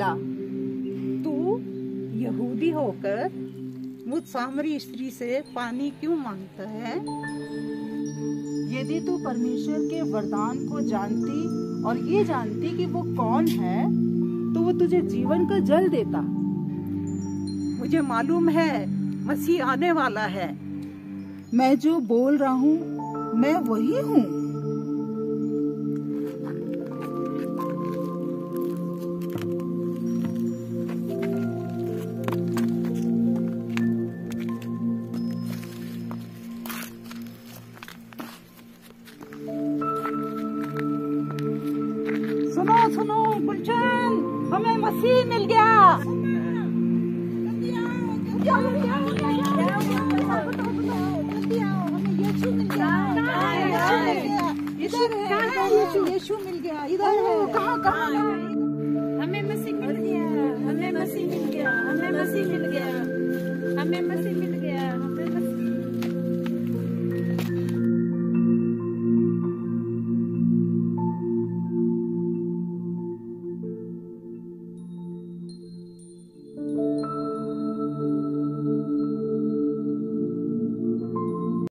मिला। तू यहूदी होकर मुझ सामरी स्त्री से पानी क्यों मांगता है? यदि तू परमेश्वर के वरदान को जानती और ये जानती कि वो कौन है, तो वो तुझे जीवन का जल देता। मुझे मालूम है मसीह आने वाला है। मैं जो बोल रहा हूँ मैं वही हूँ। सुनो सुनो गुलशन, हमें मसीह मिल गया। यीशु मिल गया। इधर है। कहाँ?